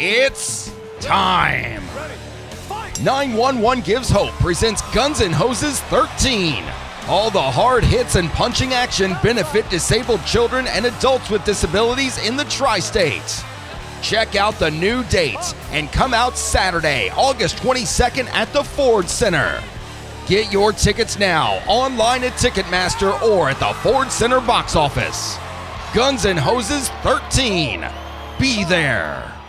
It's time. 911 Gives Hope presents Guns N' Hoses 13. All the hard hits and punching action benefit disabled children and adults with disabilities in the tri-states. Check out the new dates and come out Saturday, August 22nd at the Ford Center. Get your tickets now online at Ticketmaster or at the Ford Center box office. Guns N' Hoses 13. Be there.